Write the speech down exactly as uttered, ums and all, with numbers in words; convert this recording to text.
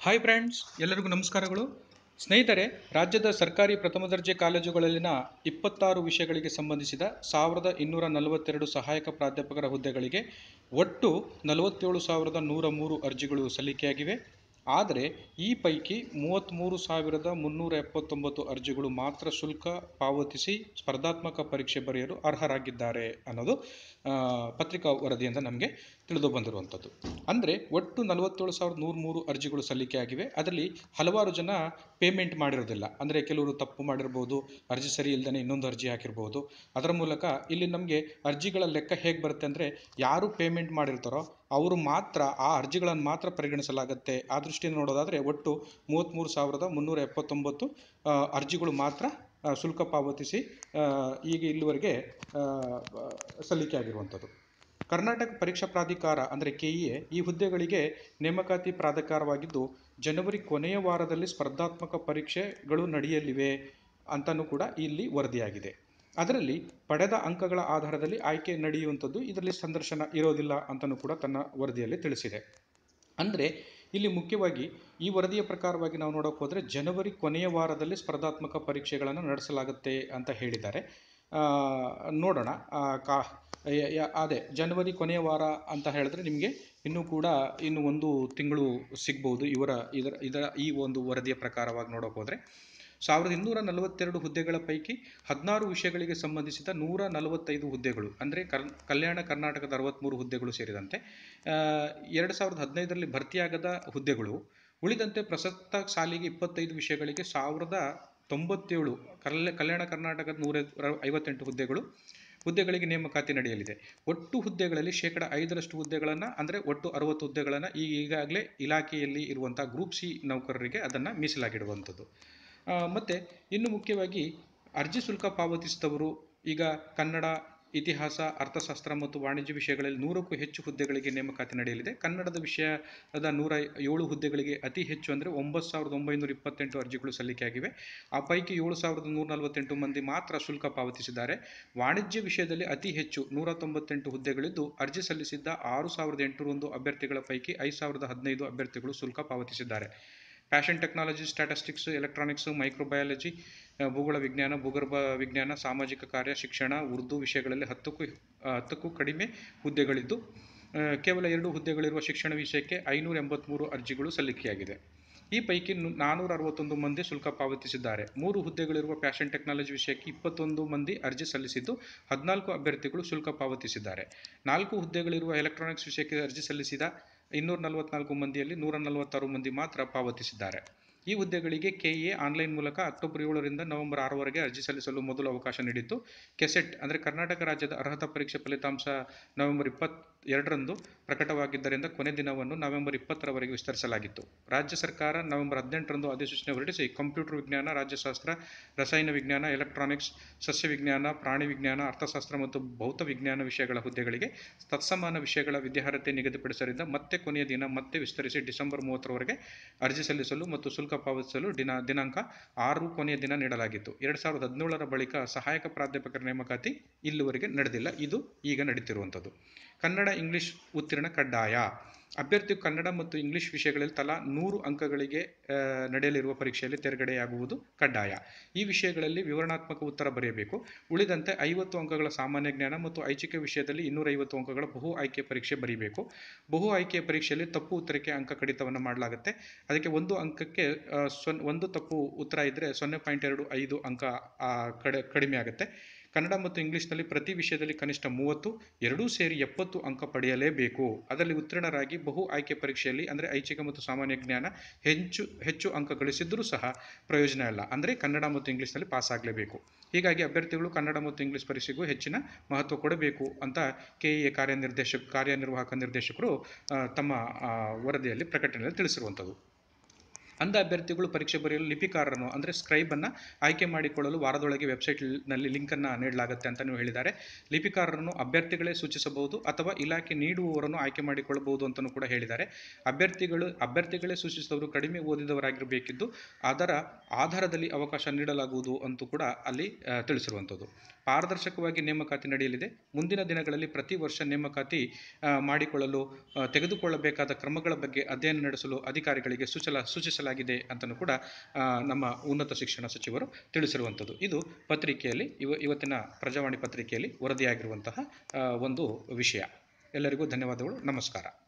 Hi friends, ಎಲ್ಲರಿಗೂ ನಮಸ್ಕಾರಗಳು. ಸ್ನೇಹಿತರೆ, ರಾಜ್ಯದ ಸರ್ಕಾರಿ ಪ್ರಥಮ ದರ್ಜೆ ಕಾಲೇಜುಗಳಲ್ಲಿನ ಇಪ್ಪತ್ತಾರು ವಿಷಯಗಳಿಗೆ ಸಂಬಂಧಿಸಿದ ಸಾವಿರದ ಇನ್ನೂರ ನಲವತ್ತೆರಡು ಸಹಾಯಕ ಪ್ರಾಧ್ಯಾಪಕರ ಹುದ್ದೆಗಳಿಗೆ ಒಟ್ಟು ನಲವತ್ತೇಳು ಸಾವಿರದ ನೂರ ಮೂರು ಅರ್ಜಿಗಳು ಸಲ್ಲಿಕೆಯಾಗಿವೆ. ಆದರೆ ಈ ಪೈಕಿ ಮೂವತ್ತ್ಮೂರು ಸಾವಿರದ ಮುನ್ನೂರ ಎಪ್ಪತ್ತೊಂಬತ್ತು ಅರ್ಜಿಗಳು ಮಾತ್ರ ಶುಲ್ಕ ಪಾವತಿಸಿ ಸ್ಪರ್ಧಾತ್ಮಕ ಪರೀಕ್ಷೆ ಬರೆಯಲು ಅರ್ಹರಾಗಿದ್ದಾರೆ ಅನ್ನೋದು ಪತ್ರಿಕಾ ವರದಿಯಿಂದ ನಮಗೆ ತಿಳಿದು ಬಂದಿರುವಂಥದ್ದು. ಅಂದರೆ ಒಟ್ಟು ನಲವತ್ತೇಳು ಸಾವಿರದ ನೂರ ಮೂರು ಅರ್ಜಿಗಳು ಸಲ್ಲಿಕೆಯಾಗಿವೆ. ಅದರಲ್ಲಿ ಹಲವಾರು ಜನ ಪೇಮೆಂಟ್ ಮಾಡಿರೋದಿಲ್ಲ. ಅಂದರೆ ಕೆಲವರು ತಪ್ಪು ಮಾಡಿರ್ಬೋದು, ಅರ್ಜಿ ಸರಿ ಇಲ್ಲದೇ ಇನ್ನೊಂದು ಅರ್ಜಿ ಹಾಕಿರ್ಬೋದು. ಅದರ ಮೂಲಕ ಇಲ್ಲಿ ನಮಗೆ ಅರ್ಜಿಗಳ ಲೆಕ್ಕ ಹೇಗೆ ಬರುತ್ತೆ ಅಂದರೆ, ಯಾರು ಪೇಮೆಂಟ್ ಮಾಡಿರ್ತಾರೋ ಅವರು ಮಾತ್ರ ಆ ಅರ್ಜಿಗಳನ್ನು ಮಾತ್ರ ಪರಿಗಣಿಸಲಾಗುತ್ತೆ. ಆ ದೃಷ್ಟಿಯಿಂದ ನೋಡೋದಾದರೆ ಒಟ್ಟು ಮೂವತ್ತ್ಮೂರು ಸಾವಿರದ ಮುನ್ನೂರ ಎಪ್ಪತ್ತೊಂಬತ್ತು ಅರ್ಜಿಗಳು ಮಾತ್ರ ಶುಲ್ಕ ಪಾವತಿಸಿ ಈಗ ಇಲ್ಲಿವರೆಗೆ ಸಲ್ಲಿಕೆ ಆಗಿರುವಂಥದ್ದು. ಕರ್ನಾಟಕ ಪರೀಕ್ಷಾ ಪ್ರಾಧಿಕಾರ ಅಂದರೆ ಕೆ ಇ ಎ ಈ ಹುದ್ದೆಗಳಿಗೆ ನೇಮಕಾತಿ ಪ್ರಾಧಿಕಾರವಾಗಿದ್ದು, ಜನವರಿ ಕೊನೆಯ ವಾರದಲ್ಲಿ ಸ್ಪರ್ಧಾತ್ಮಕ ಪರೀಕ್ಷೆಗಳು ನಡೆಯಲಿವೆ ಅಂತಲೂ ಕೂಡ ಇಲ್ಲಿ ವರದಿಯಾಗಿದೆ. ಅದರಲ್ಲಿ ಪಡೆದ ಅಂಕಗಳ ಆಧಾರದಲ್ಲಿ ಆಯ್ಕೆ ನಡೆಯುವಂಥದ್ದು, ಇದರಲ್ಲಿ ಸಂದರ್ಶನ ಇರೋದಿಲ್ಲ ಅಂತಲೂ ಕೂಡ ತನ್ನ ವರದಿಯಲ್ಲಿ ತಿಳಿಸಿದೆ. ಅಂದರೆ ಇಲ್ಲಿ ಮುಖ್ಯವಾಗಿ ಈ ವರದಿಯ ಪ್ರಕಾರವಾಗಿ ನಾವು ನೋಡೋಕೆ ಹೋದರೆ ಜನವರಿ ಕೊನೆಯ ವಾರದಲ್ಲಿ ಸ್ಪರ್ಧಾತ್ಮಕ ಪರೀಕ್ಷೆಗಳನ್ನು ನಡೆಸಲಾಗುತ್ತೆ ಅಂತ ಹೇಳಿದ್ದಾರೆ. ನೋಡೋಣ. ಕಾ ಅದೇ ಜನವರಿ ಕೊನೆಯ ವಾರ ಅಂತ ಹೇಳಿದ್ರೆ ನಿಮಗೆ ಇನ್ನೂ ಕೂಡ ಇನ್ನು ಒಂದು ತಿಂಗಳು ಸಿಗ್ಬೋದು ಇವರ ಇದರ ಇದರ ಈ ಒಂದು ವರದಿಯ ಪ್ರಕಾರವಾಗಿ ನೋಡೋಕೆ ಹೋದರೆ. ಸಾವಿರದ ಇನ್ನೂರ ನಲವತ್ತೆರಡು ಹುದ್ದೆಗಳ ಪೈಕಿ ಹದಿನಾರು ವಿಷಯಗಳಿಗೆ ಸಂಬಂಧಿಸಿದ ನೂರ ನಲವತ್ತೈದು ಹುದ್ದೆಗಳು ಅಂದರೆ ಕರ್ ಕಲ್ಯಾಣ ಕರ್ನಾಟಕದ ಅರವತ್ತ್ಮೂರು ಹುದ್ದೆಗಳು ಸೇರಿದಂತೆ ಎರಡು ಸಾವಿರದ ಹದಿನೈದರಲ್ಲಿ ಭರ್ತಿಯಾಗದ ಹುದ್ದೆಗಳು, ಉಳಿದಂತೆ ಪ್ರಸಕ್ತ ಸಾಲಿಗೆ ಇಪ್ಪತ್ತೈದು ವಿಷಯಗಳಿಗೆ ಸಾವಿರದ ತೊಂಬತ್ತೇಳು ಕಲ್ಯ ಕಲ್ಯಾಣ ಕರ್ನಾಟಕದ ನೂರ ಐವತ್ತೆಂಟು ಹುದ್ದೆಗಳು ಹುದ್ದೆಗಳಿಗೆ ನೇಮಕಾತಿ ನಡೆಯಲಿದೆ. ಒಟ್ಟು ಹುದ್ದೆಗಳಲ್ಲಿ ಶೇಕಡ ಐದರಷ್ಟು ಹುದ್ದೆಗಳನ್ನು ಅಂದರೆ ಒಟ್ಟು ಅರವತ್ತು ಹುದ್ದೆಗಳನ್ನು ಈ ಈಗಾಗಲೇ ಇಲಾಖೆಯಲ್ಲಿ ಇರುವಂಥ ಗ್ರೂಪ್ ಸಿ ನೌಕರರಿಗೆ ಅದನ್ನು ಮೀಸಲಾಗಿಡುವಂಥದ್ದು. ಮತ್ತು ಇನ್ನು ಮುಖ್ಯವಾಗಿ ಅರ್ಜಿ ಶುಲ್ಕ ಪಾವತಿಸಿದವರು ಈಗ ಕನ್ನಡ, ಇತಿಹಾಸ, ಅರ್ಥಶಾಸ್ತ್ರ ಮತ್ತು ವಾಣಿಜ್ಯ ವಿಷಯಗಳಲ್ಲಿ ನೂರಕ್ಕೂ ಹೆಚ್ಚು ಹುದ್ದೆಗಳಿಗೆ ನೇಮಕಾತಿ ನಡೆಯಲಿದೆ. ಕನ್ನಡದ ವಿಷಯದ ನೂರ ಏಳು ಹುದ್ದೆಗಳಿಗೆ ಅತಿ ಹೆಚ್ಚು ಅಂದರೆ ಒಂಬತ್ತು ಸಾವಿರದ ಒಂಬೈನೂರ ಇಪ್ಪತ್ತೆಂಟು ಅರ್ಜಿಗಳು ಸಲ್ಲಿಕೆಯಾಗಿವೆ. ಆ ಪೈಕಿ ಏಳು ಸಾವಿರದ ನೂರ ನಲವತ್ತೆಂಟು ಮಂದಿ ಮಾತ್ರ ಶುಲ್ಕ ಪಾವತಿಸಿದ್ದಾರೆ. ವಾಣಿಜ್ಯ ವಿಷಯದಲ್ಲಿ ಅತಿ ಹೆಚ್ಚು ನೂರ ತೊಂಬತ್ತೆಂಟು ಹುದ್ದೆಗಳಿದ್ದು, ಅರ್ಜಿ ಸಲ್ಲಿಸಿದ್ದ ಆರು ಸಾವಿರದ ಎಂಟುನೂರೊಂದು ಅಭ್ಯರ್ಥಿಗಳ ಪೈಕಿ ಐದು ಸಾವಿರದ ಹದಿನೈದು ಅಭ್ಯರ್ಥಿಗಳು ಶುಲ್ಕ ಪಾವತಿಸಿದ್ದಾರೆ. Fashion technology, statistics, electronics, microbiology, ಭೂಗೋಳ ವಿಜ್ಞಾನ, ಭೂಗರ್ಭ ವಿಜ್ಞಾನ, ಸಾಮಾಜಿಕ ಕಾರ್ಯ, ಶಿಕ್ಷಣ, ಉರ್ದು ವಿಷಯಗಳಲ್ಲಿ ಹತ್ತಕ್ಕೂ ಹತ್ತಕ್ಕೂ ಕಡಿಮೆ ಹುದ್ದೆಗಳಿದ್ದು, ಕೇವಲ ಎರಡು ಹುದ್ದೆಗಳಿರುವ ಶಿಕ್ಷಣ ವಿಷಯಕ್ಕೆ ಐನೂರ ಎಂಬತ್ತ್ಮೂರು ಅರ್ಜಿಗಳು ಸಲ್ಲಿಕೆಯಾಗಿದೆ. ಈ ಪೈಕಿ ನಾನ್ನೂರ ಅರವತ್ತೊಂದು ಮಂದಿ ಶುಲ್ಕ ಪಾವತಿಸಿದ್ದಾರೆ. ಮೂರು ಹುದ್ದೆಗಳಿರುವ ಫ್ಯಾಷನ್ ಟೆಕ್ನಾಲಜಿ ವಿಷಯಕ್ಕೆ ಇಪ್ಪತ್ತೊಂದು ಮಂದಿ ಅರ್ಜಿ ಸಲ್ಲಿಸಿದ್ದು, ಹದಿನಾಲ್ಕು ಅಭ್ಯರ್ಥಿಗಳು ಶುಲ್ಕ ಪಾವತಿಸಿದ್ದಾರೆ. ನಾಲ್ಕು ಹುದ್ದೆಗಳಿರುವ ಎಲೆಕ್ಟ್ರಾನಿಕ್ಸ್ ವಿಷಯಕ್ಕೆ ಅರ್ಜಿ ಸಲ್ಲಿಸಿದ ಇನ್ನೂರ ನಲವತ್ನಾಲ್ಕು ಮಂದಿಯಲ್ಲಿ ನೂರ ನಲವತ್ತಾರು ಮಂದಿ ಮಾತ್ರ ಪಾವತಿಸಿದ್ದಾರೆ. ಈ ಹುದ್ದೆಗಳಿಗೆ ಕೆ ಇ ಎ ಆನ್ಲೈನ್ ಮೂಲಕ ಅಕ್ಟೋಬರ್ ಏಳರಿಂದ ನವೆಂಬರ್ ಆರರವರೆಗೆ ಅರ್ಜಿ ಸಲ್ಲಿಸಲು ಮೊದಲು ಅವಕಾಶ ನೀಡಿತ್ತು. ಕೆಸೆಟ್ ಅಂದರೆ ಕರ್ನಾಟಕ ರಾಜ್ಯದ ಅರ್ಹತಾ ಪರೀಕ್ಷೆ ಫಲಿತಾಂಶ ನವೆಂಬರ್ ಇಪ್ಪತ್ತ ಎರಡರಂದು ಪ್ರಕಟವಾಗಿದ್ದರಿಂದ ಕೊನೆ ದಿನವನ್ನು ನವೆಂಬರ್ ಇಪ್ಪತ್ತರವರೆಗೆ ವಿಸ್ತರಿಸಲಾಗಿತ್ತು. ರಾಜ್ಯ ಸರ್ಕಾರ ನವೆಂಬರ್ ಹದಿನೆಂಟರಂದು ಅಧಿಸೂಚನೆ ಹೊರಡಿಸಿ ಕಂಪ್ಯೂಟರ್ ವಿಜ್ಞಾನ, ರಾಜ್ಯಶಾಸ್ತ್ರ, ರಸಾಯನ ವಿಜ್ಞಾನ, ಎಲೆಕ್ಟ್ರಾನಿಕ್ಸ್, ಸಸ್ಯ ವಿಜ್ಞಾನ, ಪ್ರಾಣಿ ವಿಜ್ಞಾನ, ಅರ್ಥಶಾಸ್ತ್ರ ಮತ್ತು ಭೌತ ವಿಜ್ಞಾನ ವಿಷಯಗಳ ಹುದ್ದೆಗಳಿಗೆ ತತ್ಸಮಾನ ವಿಷಯಗಳ ವಿದ್ಯಾರ್ಹತೆ ನಿಗದಿಪಡಿಸಿದ್ದರಿಂದ ಮತ್ತೆ ಕೊನೆಯ ದಿನ ಮತ್ತೆ ವಿಸ್ತರಿಸಿ ಡಿಸೆಂಬರ್ ಮೂವತ್ತರವರೆಗೆ ಅರ್ಜಿ ಸಲ್ಲಿಸಲು ಮತ್ತು ಶುಲ್ಕ ಪಾವತಿಸಲು ದಿನ ದಿನಾಂಕ ಆರು ಕೊನೆಯ ದಿನ ನೀಡಲಾಗಿತ್ತು. ಎರಡು ಸಾವಿರದ ಹದಿನೇಳರ ಬಳಿಕ ಸಹಾಯಕ ಪ್ರಾಧ್ಯಾಪಕರ ನೇಮಕಾತಿ ಇಲ್ಲಿವರೆಗೆ ನಡೆದಿಲ್ಲ. ಇದು ಈಗ ನಡೀತಿರುವಂಥದ್ದು. ಕನ್ನಡ, ಇಂಗ್ಲಿಷ್ ಉತ್ತೀರ್ಣ ಕಡ್ಡಾಯ. ಅಭ್ಯರ್ಥಿಯು ಕನ್ನಡ ಮತ್ತು ಇಂಗ್ಲಿಷ್ ವಿಷಯಗಳಲ್ಲಿ ತಲಾ ನೂರು ಅಂಕಗಳಿಗೆ ನಡೆಯಲಿರುವ ಪರೀಕ್ಷೆಯಲ್ಲಿ ತೇರ್ಗಡೆಯಾಗುವುದು ಕಡ್ಡಾಯ. ಈ ವಿಷಯಗಳಲ್ಲಿ ವಿವರಣಾತ್ಮಕ ಉತ್ತರ ಬರೆಯಬೇಕು. ಉಳಿದಂತೆ ಐವತ್ತು ಅಂಕಗಳ ಸಾಮಾನ್ಯ ಜ್ಞಾನ ಮತ್ತು ಐಚ್ಛಿಕ ವಿಷಯದಲ್ಲಿ ಇನ್ನೂರೈವತ್ತು ಅಂಕಗಳ ಬಹು ಆಯ್ಕೆ ಪರೀಕ್ಷೆ ಬರೀಬೇಕು. ಬಹು ಆಯ್ಕೆಯ ಪರೀಕ್ಷೆಯಲ್ಲಿ ತಪ್ಪು ಉತ್ತರಕ್ಕೆ ಅಂಕ ಕಡಿತವನ್ನು ಮಾಡಲಾಗುತ್ತೆ. ಅದಕ್ಕೆ ಒಂದು ಅಂಕಕ್ಕೆ ಸೊನ್ನೆ ಒಂದು ತಪ್ಪು ಉತ್ತರ ಇದ್ದರೆ ಸೊನ್ನೆ ಪಾಯಿಂಟ್ ಎರಡು ಐದು ಅಂಕ ಕಡೆ ಕಡಿಮೆ ಆಗುತ್ತೆ. ಕನ್ನಡ ಮತ್ತು ಇಂಗ್ಲಿಷ್ನಲ್ಲಿ ಪ್ರತಿ ವಿಷಯದಲ್ಲಿ ಕನಿಷ್ಠ ಮೂವತ್ತು, ಎರಡೂ ಸೇರಿ ಎಪ್ಪತ್ತು ಅಂಕ ಪಡೆಯಲೇಬೇಕು. ಅದರಲ್ಲಿ ಉತ್ತೀರ್ಣರಾಗಿ ಬಹು ಆಯ್ಕೆ ಪರೀಕ್ಷೆಯಲ್ಲಿ ಅಂದರೆ ಐಚ್ಛಿಕ ಮತ್ತು ಸಾಮಾನ್ಯ ಜ್ಞಾನ ಹೆಚ್ಚು ಹೆಚ್ಚು ಅಂಕ ಗಳಿಸಿದ್ದರೂ ಸಹ ಪ್ರಯೋಜನ ಇಲ್ಲ. ಅಂದರೆ ಕನ್ನಡ ಮತ್ತು ಇಂಗ್ಲಿಷ್ನಲ್ಲಿ ಪಾಸ್ ಆಗಲೇಬೇಕು. ಹೀಗಾಗಿ ಅಭ್ಯರ್ಥಿಗಳು ಕನ್ನಡ ಮತ್ತು ಇಂಗ್ಲಿಷ್ ಪರೀಕ್ಷೆಗೂ ಹೆಚ್ಚಿನ ಮಹತ್ವ ಕೊಡಬೇಕು ಅಂತ ಕೆ ಇ ಎ ಕಾರ್ಯನಿರ್ದೇಶಕ ಕಾರ್ಯನಿರ್ವಾಹಕ ನಿರ್ದೇಶಕರು ತಮ್ಮ ವರದಿಯಲ್ಲಿ ಪ್ರಕಟಣೆಯಲ್ಲಿ ತಿಳಿಸಿರುವಂಥದ್ದು. ಅಂಧ ಅಭ್ಯರ್ಥಿಗಳು ಪರೀಕ್ಷೆ ಬರೆಯಲು ಲಿಪಿಕಾರರನ್ನು ಅಂದರೆ ಸ್ಕ್ರೈಬನ್ನು ಆಯ್ಕೆ ಮಾಡಿಕೊಳ್ಳಲು ವಾರದೊಳಗೆ ವೆಬ್ಸೈಟ್ನಲ್ಲಿ ಲಿಂಕನ್ನು ನೀಡಲಾಗುತ್ತೆ ಅಂತಲೂ ಹೇಳಿದ್ದಾರೆ. ಲಿಪಿಕಾರರನ್ನು ಅಭ್ಯರ್ಥಿಗಳೇ ಸೂಚಿಸಬಹುದು ಅಥವಾ ಇಲಾಖೆ ನೀಡುವವರನ್ನು ಆಯ್ಕೆ ಮಾಡಿಕೊಳ್ಳಬಹುದು ಅಂತಲೂ ಕೂಡ ಹೇಳಿದ್ದಾರೆ. ಅಭ್ಯರ್ಥಿಗಳು ಅಭ್ಯರ್ಥಿಗಳೇ ಸೂಚಿಸಿದವರು ಕಡಿಮೆ ಓದಿದವರಾಗಿರಬೇಕಿದ್ದು ಅದರ ಆಧಾರದಲ್ಲಿ ಅವಕಾಶ ನೀಡಲಾಗುವುದು ಅಂತೂ ಕೂಡ ಅಲ್ಲಿ ತಿಳಿಸಿರುವಂಥದ್ದು. ಪಾರದರ್ಶಕವಾಗಿ ನೇಮಕಾತಿ ನಡೆಯಲಿದೆ. ಮುಂದಿನ ದಿನಗಳಲ್ಲಿ ಪ್ರತಿ ವರ್ಷ ನೇಮಕಾತಿ ಮಾಡಿಕೊಳ್ಳಲು ತೆಗೆದುಕೊಳ್ಳಬೇಕಾದ ಕ್ರಮಗಳ ಬಗ್ಗೆ ಅಧ್ಯಯನ ನಡೆಸಲು ಅಧಿಕಾರಿಗಳಿಗೆ ಸೂಚಲ ಸೂಚಿಸಲಾಗಿದೆ ಅಂತಲೂ ಕೂಡ ನಮ್ಮ ಉನ್ನತ ಶಿಕ್ಷಣ ಸಚಿವರು ತಿಳಿಸಿರುವಂಥದ್ದು. ಇದು ಪತ್ರಿಕೆಯಲ್ಲಿ ಇವ ಇವತ್ತಿನ ಪ್ರಜಾವಾಣಿ ಪತ್ರಿಕೆಯಲ್ಲಿ ವರದಿಯಾಗಿರುವಂತಹ ಒಂದು ವಿಷಯ. ಎಲ್ಲರಿಗೂ ಧನ್ಯವಾದಗಳು. ನಮಸ್ಕಾರ.